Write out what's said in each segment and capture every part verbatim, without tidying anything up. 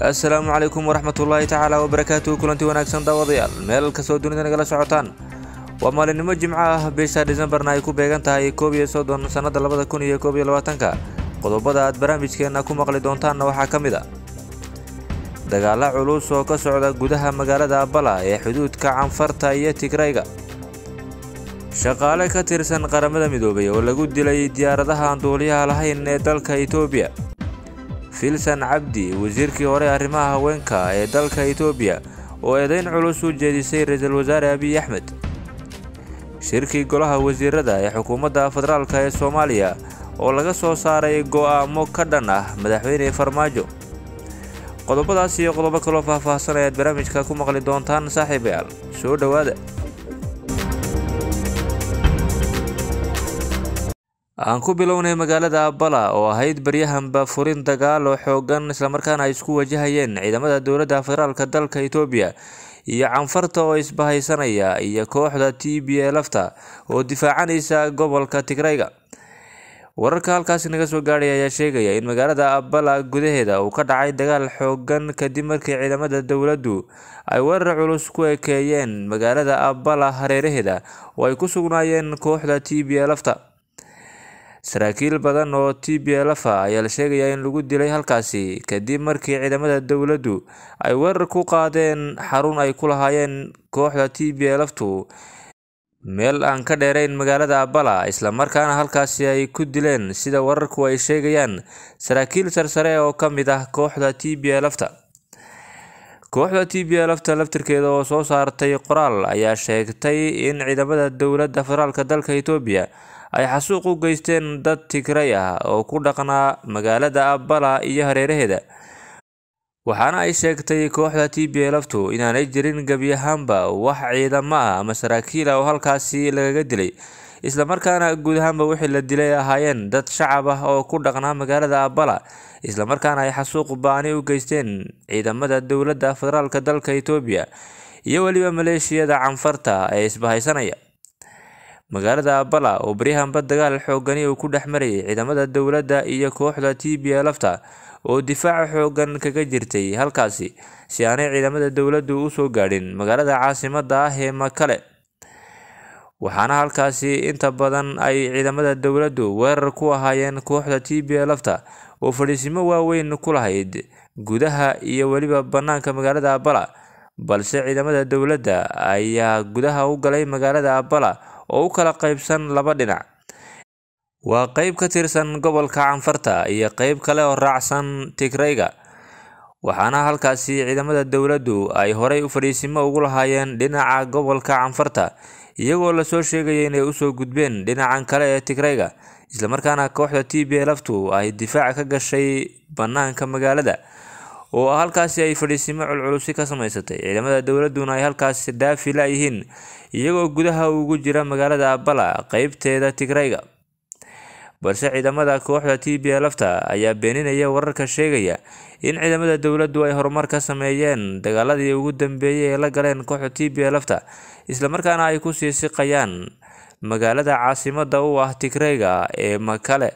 السلام عليكم ورحمة الله تعالى وبركاته. كلنتي wanaagsan daawadayaal meel ka soo dunida nagala socotaan waa maalinimo jimco ah bisha December-na ay ku beegan tahay koob iyo soddon sanada labada kun iyo koob iyo labaatan-ka. qodobada aad barnaamijkeena ku maqli doontaan waxaa kamid ah dagaalo culus oo ka socda gudaha magaalada Abala ee xuduudka Canfarta iyo Tigrayga. shaqaale ka tirsan qaramada midoobay oo lagu dilay diyaaradaha aan duuliyaha lahayn ee dalka Itoobiya. Filsan Cabdi wasiirkii hore arrimaha haweenka ee dalka Itoobiya oo eedayn culus u jeedisay ra'iisul wasaare Abiy Ahmed. shirkii golaha wasiirada ee xukuumadda federaalka ee Soomaaliya oo laga soo saaray go'aamo ka dhan ah madaxweyne Farmaajo. qodobadaas iyo qodobo kale oo faahfaahsan ayaad barnaamijka ku maqli doontaan saaxiibayaal. soo dhawaada. aan ku bilownay magaalada Abala oo ahayd baryahanba furin dagaal oo xoogan isla markaana ay isku wajahayeen ciidamada dowladda federaalka dalka Itoobiya iyo Canfarta oo isbahaysanaya iyo kooxda T B L F oo difaacanaysa gobolka Tigrayga. wararka halkaas naga soo gaaray ayaa sheegaya in magaalada Abala gudaheeda uu ka dhacay dagaal xoogan kadib markii ciidamada dowladdu ay weerar culus ku ekeeyeen magaalada Abala hareeraheeda oo ay ku sugnaayeen kooxda T B L F. saraakiil badan oo T B L F ayaa la sheegaya in lagu dilay halkaasi kadib markii ciidamada dowladdu ay weerar ku qaadeen xarun ay ku lahaayeen kooxda T B L F meel aan ka dheerayn magaalada Abala, isla markaana halkaasi ay ku dileen sida wararku ay sheegayaan saraakiil sarsare oo ka mid ah kooxda T B L F. kooxda T B L F laftirkeeda oo soo saartay qoraal ayaa sheegtay in ciidamada dowladda federaalka dalka Itoobiya ay xasuuq u geysteen dad Tigray ah oo ku dhaqnaa magaalada Abala iyo hareeraheeda. waxaana ay sheegtay kooxda T B L F inaanay jirin gabi ahaanba wax ciidamo ah ama saraakiil ah oo halkaasi lagaga dilay, isla markaana guud ahaanba wixii la dilay ahaayeen dad shacab ah oo ku dhaqnaa magaalada Abala, isla markaana ay xasuuq baani u geysteen ciidamada dowladda federaalka dalka Itoobiya iyo waliba maleeshiyada Canfarta ee isbahaysanaya. magaalada Abala oo baryahanba dagaal xoogani uu ku dhexmarayay ciidamada dowladda iyo kooxda T B L F oo difaac xoogan kaga jirtay halkaasi si aanay ciidamada dowladdu u soo gaadhin magaalada caasimadda ah ee Makale. waxaana halkaasi inta badan ay ciidamada dowladdu weerar ku ahaayeen kooxda T B L F oo fadhiisimo waaweyn ku lahayd gudaha iyo waliba banaanka magaalada Abala, balse ciidamada dowladda ayaa gudaha u galay magaalada Abala oo u kala qaybsan laba dhinac. waa qayb ka tirsan gobolka Canfarta iyo qayb kale oo raacsan Tigrayga. waxaana halkaasi ciidamada dowladdu ay horay u fadhiisimo ugu lahaayeen dhinaca gobolka Canfarta iyagoo la soo sheegay inay u soo gudbeen dhinacan kale ee Tigrayga, isla markaana kooxda T B L F ay difaac ka gashay banaanka magaalada oo halkaasi ay fadhiisimo culculusi ka samaysatay. ciidamada dowladduna ay halkaasi dhaafi la yihiin iyagoo gudaha ugu jira magaalada Abala qaybteeda Tigrayga. balse ciidamada kooxda T B L F ayaa beeninaya wararka sheegaya in ciidamada dowladdu ay horumar ka sameeyeen dagaaladii ugu dambeeyay ee la galeen kooxda T B L F, isla markaana ay ku sii siqayaan magaalada caasimadda u ah Tigrayga ee Makale.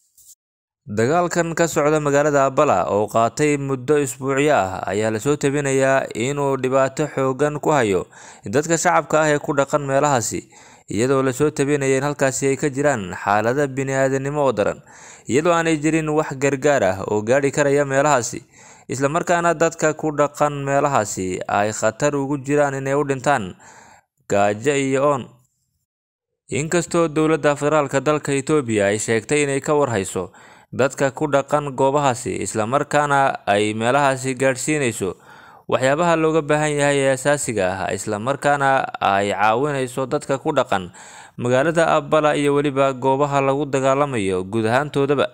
dagaalkan ka socda magaalada Abala oo qaatay muddo isbuucyo ah ayaa la soo tabinayaa inuu dhibaato xoogan ku hayo dadka shacabka ah ee ku dhaqan meelahaasi, iyadoo la soo tabinaya in halkaasi ay ka jiraan xaalada bini'aadanimo oo daran, iyadoo aanay jirin wax gargaar ah oo gaadhi karaya meelahaasi, isla markaana dadka ku dhaqan meelahaasi ay khatar ugu jiraan inay u dhintaan gaajo iyo oon. inkastoo dowladda federaalka dalka Itoobiya ay sheegtay inay ka warhayso dadka ku dhaqan goobahaasi, isla markaana ay meelahaasi gaadhsiinayso waxyaabaha looga baahan yahay ee asaasiga ah, isla markaana ay caawinayso dadka ku dhaqan magaalada Abala iyo waliba goobaha lagu dagaalamayo guud ahaantoodaba.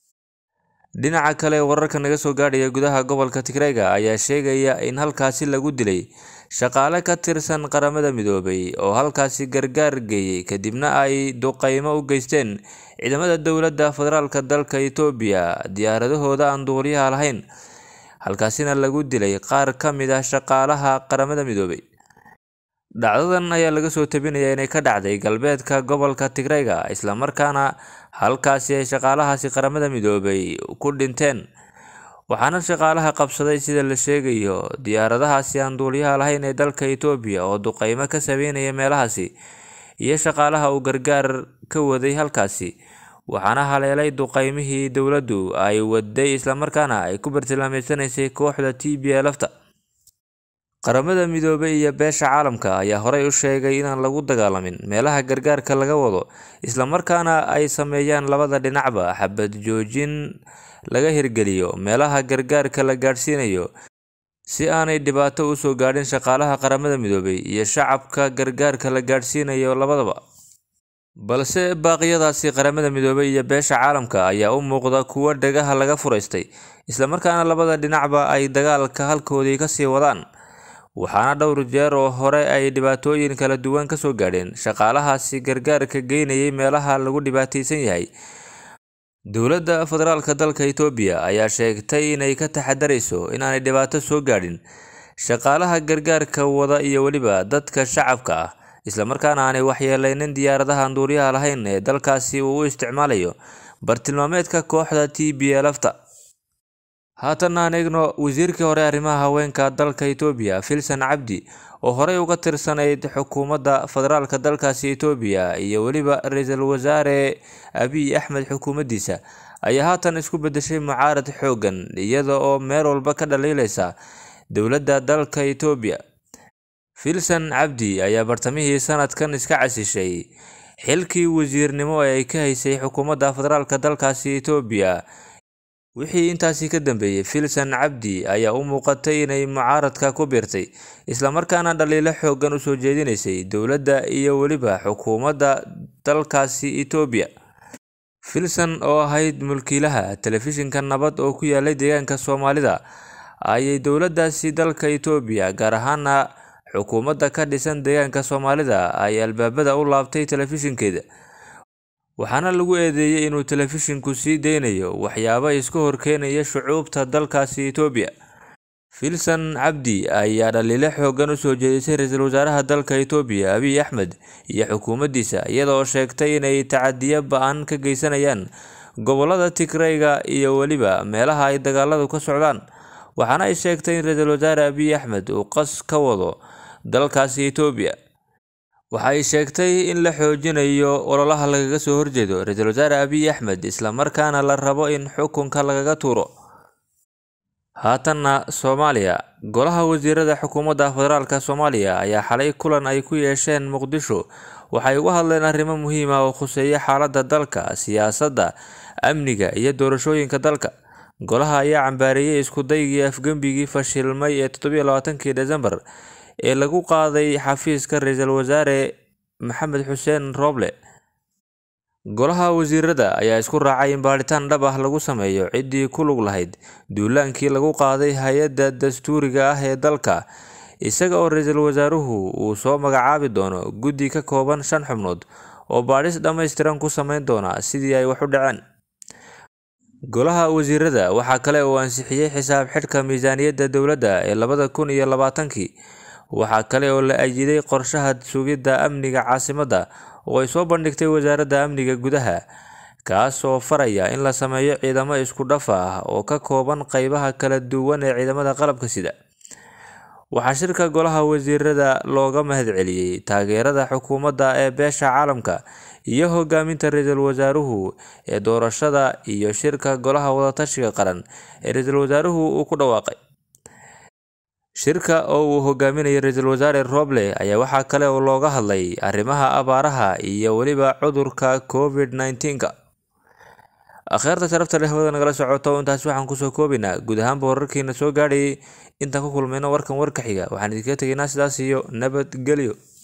dhinaca kale, wararka naga soo gaadhaya gudaha gobolka Tigrayga ayaa sheegaya in halkaasi lagu dilay shaqaale ka tirsan qaramada midoobay oo halkaasi gargaar geeyay kadibna ay duqeymo u geysteen ciidamada dowladda federaalka dalka Itoobiya diyaaradahooda aan duuliyaha lahayn, halkaasina lagu dilay qaar ka mid ah shaqaalaha qaramada midoobay. dhacdadan ayaa laga soo tabinayaa inay ka dhacday galbeedka gobolka Tigrayga, isla markaana halkaasi ay shaqaalahaasi qaramada midoobay ku dhinteen. waxaana shaqaalaha qabsaday sida la sheegayo diyaaradahaasi aan duuliyaha lahayn ee dalka Itoobiya oo duqeymo ka sameynaya meelahaasi iyo shaqaalaha uu gargaar ka waday halkaasi, waxaana haleelay duqeymihii dowladdu ay waday isla markaana ay ku bartilmaameedsanaysay kooxda T B L F-ta. Qaramada Midoobay iyo beesha caalamka ayaa horey u sheegay inaan lagu dagaalamin meelaha gargaarka laga wado, isla markaana ay sameeyaan labada dhinacba xabad joojin laga hirgeliyo meelaha gargaarka la gaarsiinayo si aanay dhibaato u soo gaadhin shaqaalaha Qaramada Midoobay iyo shacabka gargaarka la gaarsiinayo labadaba. Balse baaqyadaasi Qaramada Midoobay iyo beesha caalamka ayaa u muuqda kuwo dhagaha laga furaystay, isla markaana labada dhinacba ay dagaalka halkoodii ka sii wadaan. Waxaana dhowr jeer oo hore ay dhibaatooyin kala duwan ka soo gaadheen shaqaalahaasi gargaarka geynayay meelaha lagu dhibaataysan yahay. Dowladda federaalka dalka Itoobiya ayaa sheegtay inay ka taxadarayso in aanay dhibaato soo gaadhin shaqaalaha gargaarka wada iyo weliba dadka shacabka ah, isla markaana aanay waxyeeleynin diyaaradaha aan duuliyaha lahayn ee dalkaasi uu u isticmaalayo bartilmaameedka kooxda T B L F-ta. Haatan aan eegno wasiirkii hore arrimaha haweenka dalka Itoobiya Filsan Cabdi oo horey uga tirsanayd xukuumadda federaalka dalkaasi Itoobiya iyo weliba ra'iisul wasaare Abiy Ahmed xukuumaddiisa ayaa haatan isku bedeshay mucaarad xoogan iyada oo meel walba ka dhaliilaysa dowladda dalka Itoobiya. Filsan Cabdi ayaa bartamihii sanadkan iska casishay xilkii wasiirnimo ee ay ka haysay xukuumadda federaalka dalkaasi Itoobiya. Wixii intaasi ka dambeeyay, Filsan Cabdi ayaa u muuqatay inay mucaaradka ku biirtay, isla markaana dhaliilo xoogan u soo jeedinaysay dowladda iyo weliba xukuumadda dalkaasi Itoobiya. Filsan oo ahayd mulkiilaha telefishinka Nabad oo ku yaalay deegaanka Soomaalida ayay dowladdaasi dalka Itoobiya gaar ahaana xukuumadda ka dhisan deegaanka Soomaalida ay albaabada u laabtay telefishinkeeda, waxaana lagu eedeeyay inuu telefishinku sii deynayo waxyaabo iska horkeenaya shucuubta dalkaasi Itoobiya. Filsan Cabdi ayaa dhaliilo xoogan u soo jeedisay ra'iisul wasaaraha dalka Itoobiya Abiy Ahmed iyo xukuumaddiisa iyada oo sheegtay inay tacadiyo ba'an ka geysanayaan gobollada Tigrayga iyo weliba meelaha ay dagaaladu ka socdaan, waxaana ay sheegtay in ra'iisul wasaare Abiy Ahmed uu qas ka wado dalkaasi Itoobiya. Waxay sheegtay in la xoojinayo ololaha lagaga soo horjeedo ra'iisul wasaare Abiy Ahmed isla markaana la rabo in xukunka lagaga tuuro. Haatanna Soomaaliya, golaha wasiirada xukuumadda federaalka Soomaaliya ayaa xalay kulan ay ku yeesheen Muqdisho waxay uga hadleen arrimo muhiim ah oo khuseeya xaaladda dalka, siyaasadda, amniga iyo doorashooyinka dalka. Golaha ayaa cambaareeyay isku daygii afgembigii fashilmay ee toddoba iyo labaatankii December ee lagu qaaday xafiiska ra'iisul wasaare Maxamed Xuseen Roble. Golaha wasiirada ayaa isku raacay in baaritaan dhab ah lagu sameeyo ciddii ku lug lahayd duulaankii lagu qaaday hay'adda dastuuriga ah ee dalka, isaga oo ra'iisul wasaaruhu uu soo magacaabi doono guddi ka kooban shan xubnood oo baadhis dhammaystiran ku sameyn doona sidii ay wax u dhaceen. Golaha wasiirada waxaa kale oo ansixiyay xisaab xidhka miisaaniyadda dowladda ee labada kun iyo labaatankii. Waxaa kale oo la ajiday qorshaha sugidda amniga caasimadda oo ay soo bandhigtay wasaaradda amniga gudaha, kaas oo faraya in la sameeyo ciidamo isku dhaf ah oo ka kooban qaybaha kala duwan ee ciidamada qalabka sida. Waxaa shirka golaha wasiirada looga mahadceliyay taageerada xukuumadda ee beesha caalamka iyo hogaaminta ra'iisul wasaaruhu ee doorashada iyo shirka golaha wadatashiga qaran ee ra'iisul wasaaruhu uu ku dhawaaqay. Shirka oo uu hogaaminayay ra'iisul wasaare Roble ayaa waxaa kale oo looga hadlay arrimaha abaaraha iyo weliba cudurka COVID nineteen-ka. Akhirta sharafta leh hawada nagala socoto intaas waxaan kusoo koobinaa guud ahaanba wararkiina soo gaadhay intaan ku kulmayno warkan warka xiga waxaan idinkaga tegaynaa sidaas iyo nabadgelyo.